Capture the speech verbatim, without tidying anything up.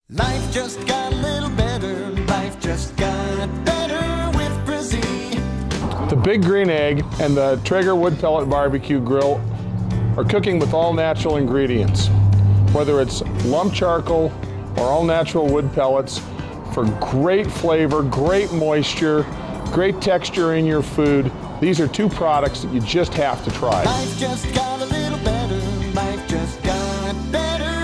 Life just got a little better. Life just got better with Brizee. The Big Green Egg and the Traeger Wood Pellet Barbecue Grill are cooking with all natural ingredients. Whether it's lump charcoal or all natural wood pellets, for great flavor, great moisture, great texture in your food. These are two products that you just have to try. Life just got a little better. Life just got better.